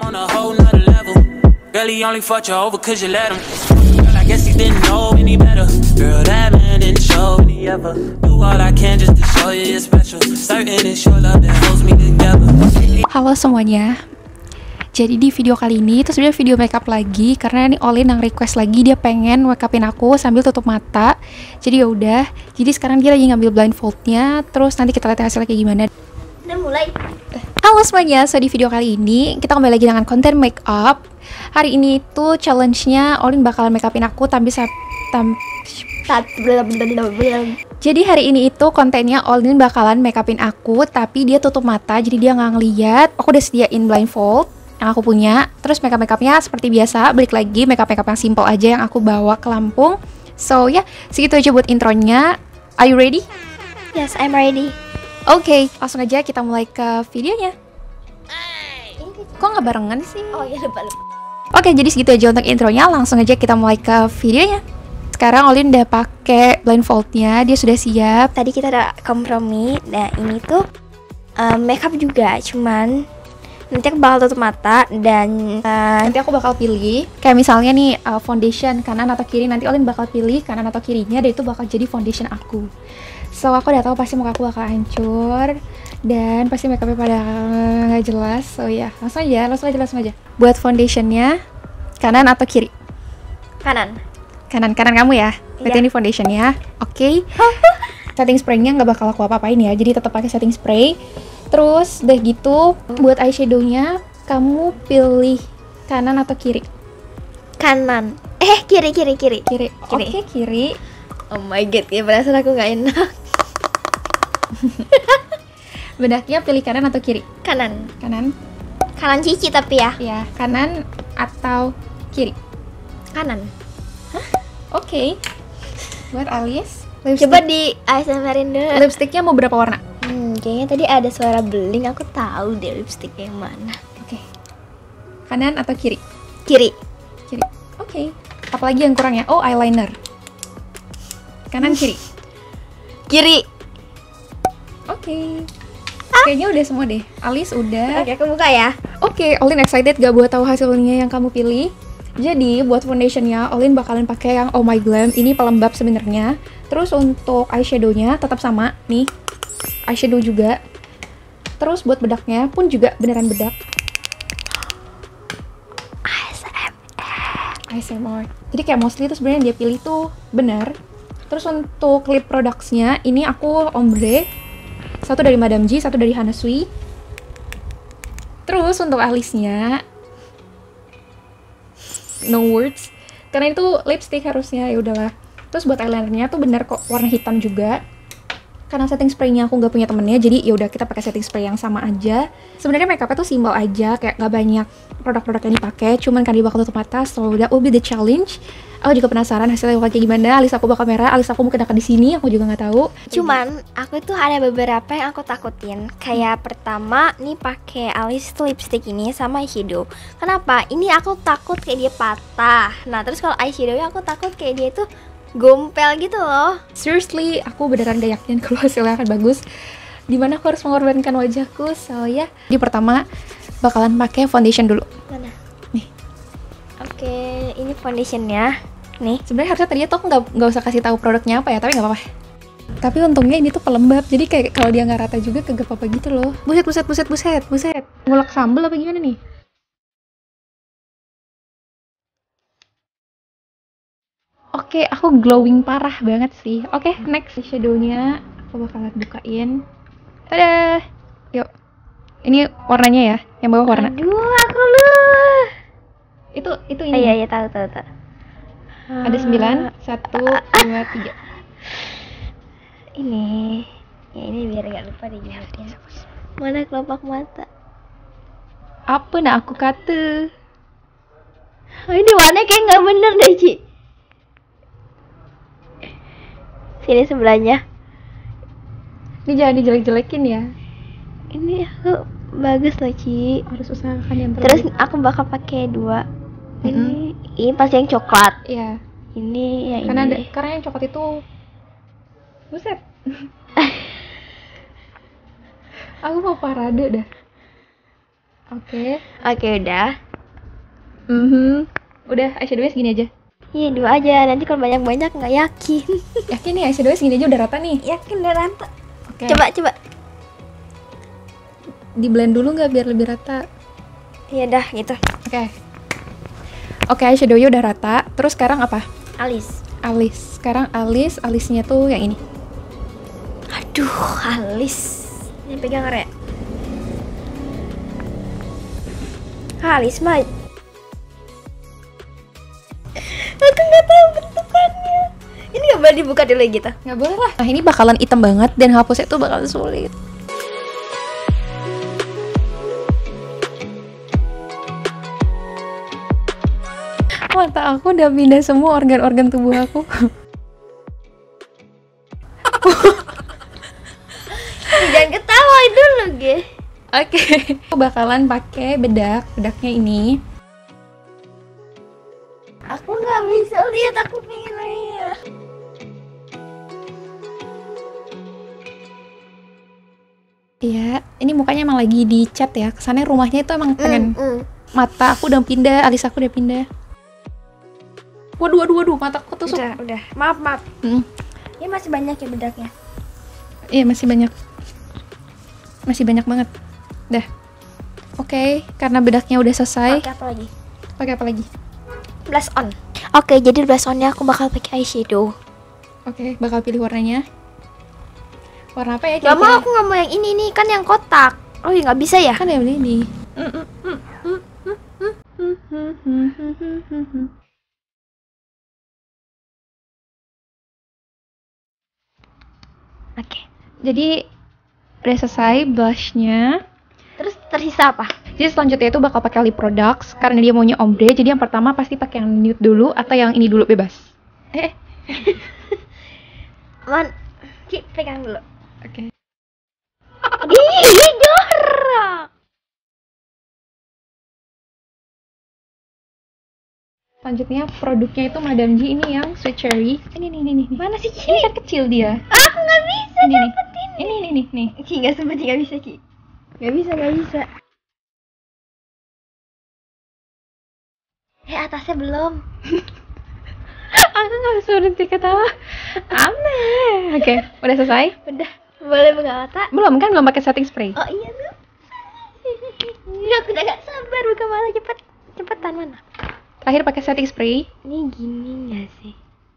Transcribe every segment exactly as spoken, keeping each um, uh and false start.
on a whole nother level. Girl, he only fucked you over cause you let him. Girl, I guess he didn't know any better. Girl, that man didn't show any ever. Do all I can just to show you you're special. Certain it's your love that holds me together. Halo semuanya. Jadi di video kali ini itu sebenarnya video makeup lagi karena ini Olin yang request lagi, dia pengen make upin aku sambil tutup mata. Jadi ya udah. Jadi sekarang dia lagi ngambil blindfoldnya, terus nanti kita lihat hasilnya kayak gimana. Udah mulai. Halo semuanya, so di video kali ini kita kembali lagi dengan konten makeup. Hari ini tuh challenge-nya Olin bakalan make upin aku tapi sa tam Jadi hari ini itu kontennya Olin bakalan make upin aku tapi dia tutup mata, jadi dia nggak ngeliat. Aku udah sediain blindfold yang aku punya. Terus makeup makeupnya seperti biasa, balik lagi makeup makeup yang simple aja yang aku bawa ke Lampung. So ya, yeah, segitu aja buat intronya. Are you ready? Yes, I'm ready. Oke, okay, langsung aja kita mulai ke videonya. Kok nggak barengan sih? Oh ya, lupa lupa. Oke, okay, jadi segitu aja untuk intronya. Langsung aja kita mulai ke videonya. Sekarang Olin udah pakai blindfoldnya, dia sudah siap. Tadi kita udah kompromi. Nah ini tuh um, makeup juga, cuman nanti aku bakal tutup mata dan uh, nanti aku bakal pilih. Kayak misalnya nih uh, foundation kanan atau kiri. Nanti Olin bakal pilih kanan atau kirinya, dan itu bakal jadi foundation aku. So aku udah tahu pasti muka aku bakal hancur dan pasti makeupnya pada nggak jelas. So ya, langsung aja, langsung aja, langsung aja. Buat foundationnya kanan atau kiri? kanan. Kanan, kanan kamu ya. Berarti Iya. ini foundationnya. Oke. Okay. Setting spraynya nggak bakal aku apa-apain ya. Jadi tetap pakai setting spray. Terus udah gitu, buat eyeshadownya kamu pilih kanan atau kiri? Kanan. Eh kiri kiri kiri. Kiri. Kiri. Oke, kiri. Oh my god, ya perasaan aku nggak enak. Bedaknya pilih kanan atau kiri? Kanan. Kanan. Kanan cici tapi ya. Ya, kanan atau kiri? Kanan. Oke. Okay. Buat alis, Coba di A S M R-in dulu. lipstiknya mau berapa warna? Hmm, kayaknya tadi ada suara beling. Aku tahu deh lipstick yang mana. Oke. Okay. Kanan atau kiri? Kiri. Kiri. Oke. Okay. Apalagi yang kurang ya? Oh, eyeliner. Kanan kiri. Kiri. Oke. Okay. Kayaknya udah semua deh. Alis udah. Oke, aku buka ya. Oke, okay, Olin excited gak buat tahu hasilnya yang kamu pilih. Jadi buat foundationnya Olin bakalan pakai yang Oh My Glam, ini pelembab sebenarnya. Terus untuk eyeshadownya tetap sama nih, eyeshadow juga. Terus buat bedaknya pun juga beneran bedak. A S M R. A S M R. Jadi kayak mostly itu sebenarnya dia pilih tuh bener. Terus untuk lip productsnya ini aku ombre, satu dari Madame G, satu dari Hana Sui. Terus untuk alisnya no words karena itu lipstick harusnya, ya udahlah. Terus buat eyelinernya tuh bener kok warna hitam juga, karena setting spraynya aku nggak punya temennya, jadi ya udah kita pakai setting spray yang sama aja. Sebenarnya makeupnya tuh simpel aja, kayak nggak banyak produk-produk yang dipakai, cuman kan dia bakal tutup mata, so udah will be the challenge. Aku juga penasaran hasilnya bakal kayak gimana. Alis aku bakal merah, alis aku mungkin akan di sini, aku juga nggak tahu. Cuman aku tuh ada beberapa yang aku takutin. Kayak pertama nih pakai alis tuh lipstick ini sama eyeshadow. Kenapa? Ini aku takut kayak dia patah. Nah terus kalau eyeshadownya aku takut kayak dia tuh gompel gitu loh. Seriously, aku beneran gak yakin kalau hasilnya akan bagus. Dimana aku harus mengorbankan wajahku, so ya. Di pertama bakalan pakai foundation dulu. Mana? Nih. Oke, ini foundationnya. Nih. Sebenarnya harusnya tadi tuh aku nggak nggak usah kasih tahu produknya apa ya, tapi nggak apa-apa. Tapi untungnya ini tuh pelembab, jadi kayak kalau dia nggak rata juga kagak apa-apa gitu loh. Buset, buset, buset, buset, buset. Ngulek sambel apa gimana nih? Oke, aku glowing parah banget sih. Oke, next shadownya aku bakalan bukain. Tada! Yuk. Ini warnanya ya, yang bawah warna. Aduh, aku lu. Itu itu Oh, ini. iya, iya, tahu, tahu, tahu. Ada sembilan, satu, dua, tiga. Ini, ya ini biar gak lupa diingetin. Mana kelopak mata? Apa nak aku kata? Oh, ini warnanya kayak nggak bener deh, Ci. Sini sebelahnya. Ini jangan dijelek-jelekin ya. Ini aku bagus loh, Ci. Harus usahakan yang Terus terbaik. aku bakal pakai dua. Ini, Mm-hmm. ini pasti yang coklat. Iya. Ini yang Karena ada, ini. karena yang coklat itu buset. Aku mau parade dah. Oke. Oke udah. Mhm. Udah, eyeshadownya segini aja. Iya dua aja, nanti kalau banyak-banyak nggak yakin. Yakin nih eyeshadownya segini aja udah rata nih. Yakin udah rata. Oke. Coba coba. Di blend dulu nggak biar lebih rata. Iya dah gitu. Oke. Oke, eyeshadownya udah rata. Terus sekarang apa? Alis. Alis. Sekarang alis, alisnya tuh yang ini. Aduh, alis. Ini pegang ya. Alis mah. Aku nggak tahu bentukannya. Ini nggak boleh dibuka dulu gitu. Nggak boleh lah. Nah, ini bakalan hitam banget dan hapusnya tuh bakalan sulit. Mata aku udah pindah semua organ-organ tubuh aku. Jangan ketawa dulu, Ge. Oke, aku bakalan pakai bedak. Bedaknya ini. Aku nggak bisa lihat, aku pengen lihat. Iya, ini mukanya emang lagi dicat ya. Kesannya rumahnya itu emang pengen. Mm, mm. Mata aku udah pindah, alis aku udah pindah. Waduh, waduh, waduh, mataku tusuk. Udah, udah. Maaf, maaf. Hmm. Ini masih banyak ya bedaknya. Iya, masih banyak. Masih banyak banget. Dah. Oke, karena bedaknya udah selesai. Pakai apa lagi? Pakai apa lagi? Blush on. Oke, jadi blush onnya aku bakal pakai eyeshadow. Oke, bakal pilih warnanya. Warna apa ya? Gak mau, aku nggak mau yang ini nih, kan yang kotak. Oh ya nggak bisa ya? Kan yang ini. Oke. Jadi udah selesai blushnya. Terus tersisa apa? Jadi selanjutnya itu bakal pakai lip products karena dia maunya ombre. Jadi yang pertama pasti pakai yang nude dulu atau yang ini dulu bebas. Eh. Man, Ci, pegang dulu. Oke. Ih, jorok. Selanjutnya produknya itu Madame G ini yang sweet cherry. Ini nih, nih, nih. Mana sih, Ci? Ini kan kecil dia. Aku nggak bisa Ini nih. dapetin. Ini nih, nih, nih. Ci, nggak sempat, Ci, nggak bisa, Ci. Nggak bisa, nggak bisa. Eh, atasnya belum. Aku nggak bisa berhenti ketawa. Aneh. Oke, udah selesai? Udah, boleh buka mata? Belum kan, belum pakai setting spray. Oh iya tuh. Ini aku udah gak sabar buka mata, cepet, cepetan mana? Terakhir pakai setting spray. Ini gini nggak sih?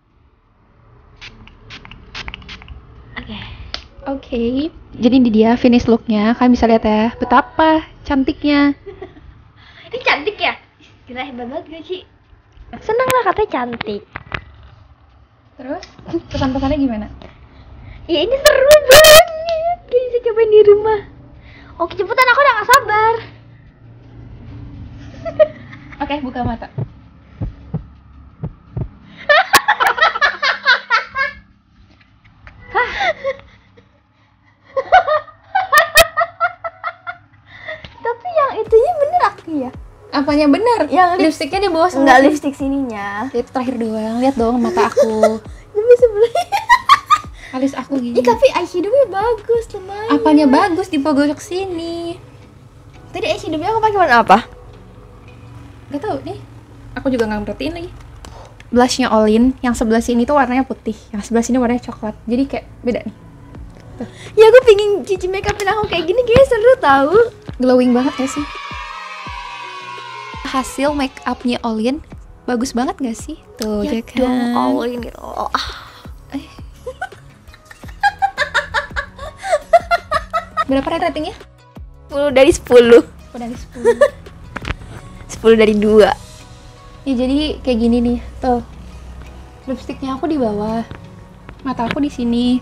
Oke. Oke. Jadi ini dia finish looknya. Kalian bisa lihat ya, betapa cantiknya. Ini cantik ya? Gila, hebat banget gak sih? Seneng lah katanya cantik. Terus pesan-pesannya gimana? Ya ini seru banget. Kayaknya bisa cobain di rumah. Oke, cepetan, aku udah gak sabar. Oke, buka mata. Tapi yang itunya bener aku ya? Apanya bener? Yang lip- lipstiknya di bawah semua. Enggak, sih. lipstick sininya. Itu terakhir doang. Lihat dong mata aku. Tapi sebelah. Alis aku gini. Ih, tapi eyeshadownya bagus, lumayan. Apanya bagus di pojok sini? Tadi eyeshadownya aku pakai warna apa? Gak tau nih. Aku juga nggak merhatiin lagi. Blushnya all in. Yang sebelah sini tuh warnanya putih. Yang sebelah sini warnanya coklat. Jadi kayak beda nih. Tuh. Ya aku pengen cuci makeupin aku kayak gini, kayaknya seru tahu. Glowing banget gak sih? Hasil make upnya all in bagus banget gak sih? Tuh, Ya ya kan? dong, all in gitu. Oh, ah. Eh. Berapa ratingnya? sepuluh dari sepuluh. Oh, dari sepuluh. sepuluh dari dua. Ya jadi kayak gini nih, tuh. Lipstiknya aku di bawah. Mata aku di sini.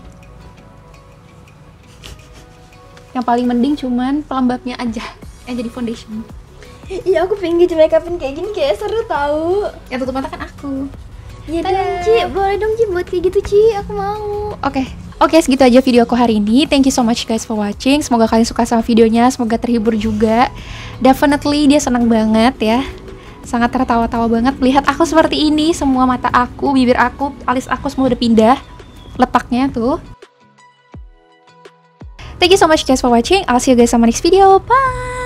Yang paling mending cuman pelembabnya aja yang jadi foundation. Iya, aku pengen cuci makeupin kayak gini, kayak seru tahu. Yang tutup mata kan aku. Ya Tada. dong, Ci, boleh dong Ci buat kayak gitu, Ci. Aku mau. Oke, oke segitu aja video aku hari ini. Thank you so much guys for watching. Semoga kalian suka sama videonya, semoga terhibur juga. Definitely dia senang banget ya. Sangat tertawa-tawa banget melihat aku seperti ini. Semua mata aku, bibir aku, alis aku semua udah pindah letaknya tuh. Thank you so much guys for watching. I'll see you guys on my next video. Bye.